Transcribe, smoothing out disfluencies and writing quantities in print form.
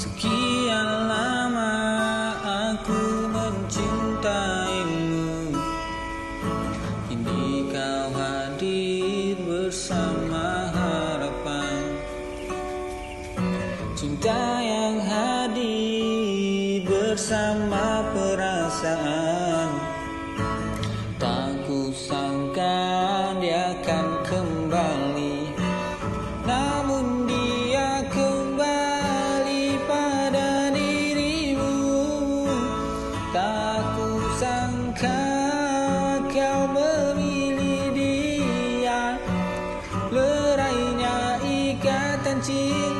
Sekian lama aku mencintaimu, kini kau hadir bersama harapan. Cinta yang hadir bersama perasaan. Tak kusangka dia akan kembali, namun dia kembali pada dirimu. Tak kusangka kau memilih dia, lerainya ikatan cinta